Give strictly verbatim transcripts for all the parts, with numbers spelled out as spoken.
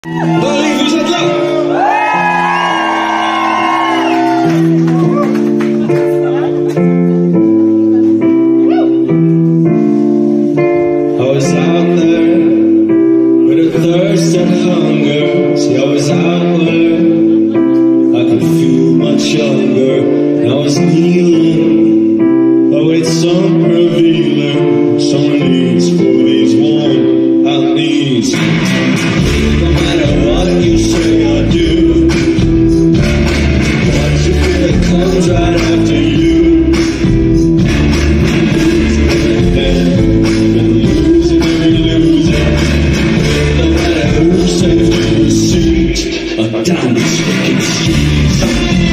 Bali, vous êtes là? I was out there with a thirst and hunger. See, I was out there, I could feel much younger. And I was kneeling, oh, it's some revealing, some needs for these worn out knees. No matter what you say or do, what you feel that comes right after you. Down these fucking streets.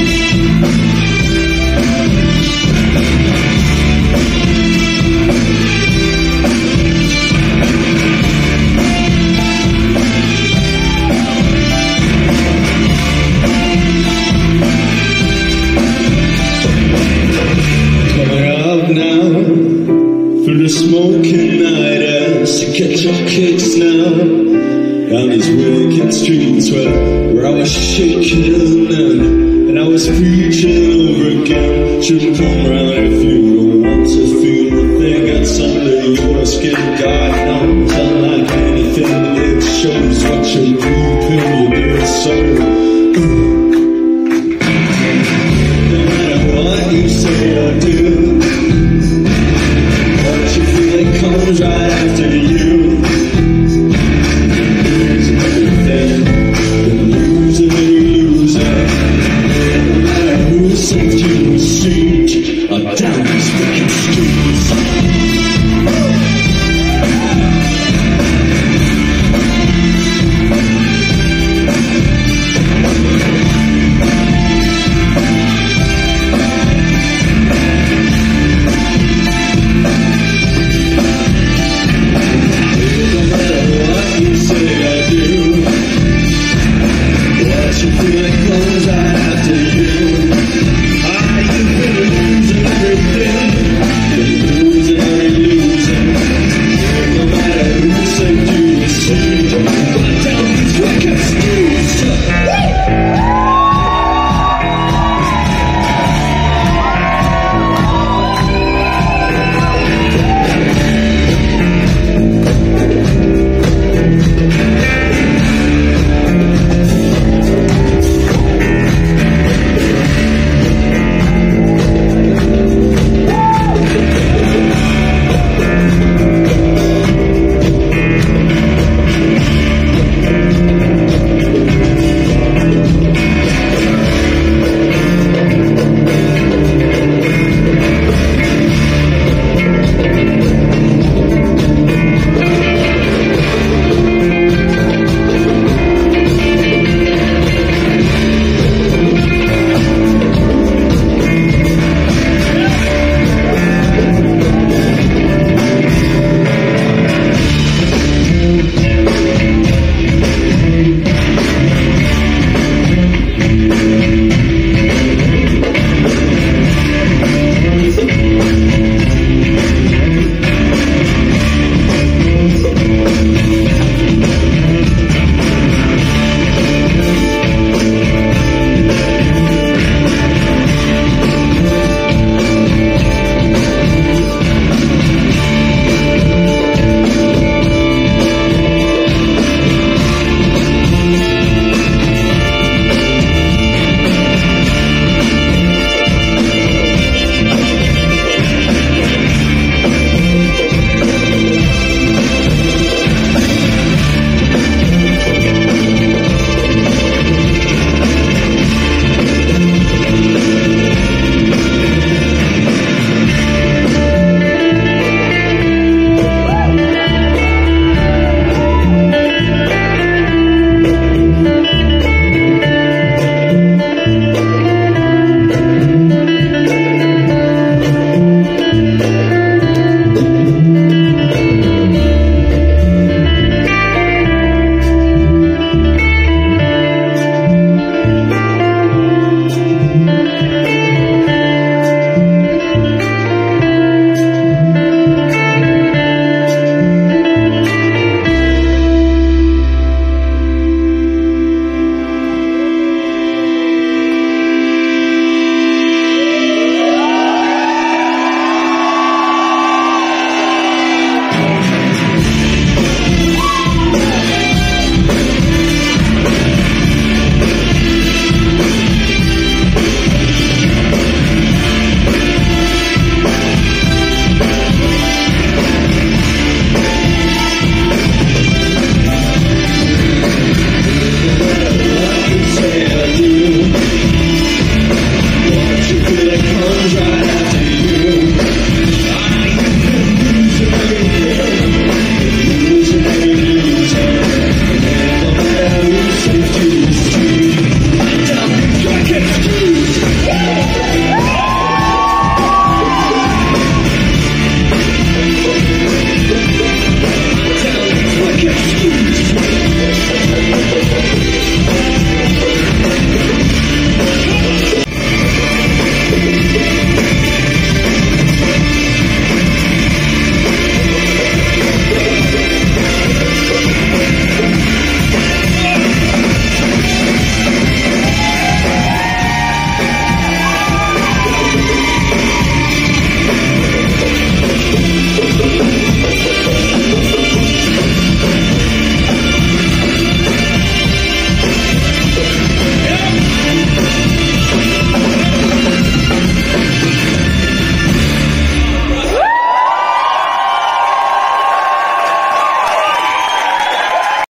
Coming up now through the smoking night as you get your kicks now. Down these wicked streets where, where I was shaking and, and I was preaching over again. Shouldn't come round if you don't want to feel the thing. And someday your skin, God knows, unlike anything, it shows what you're reaping. You do it so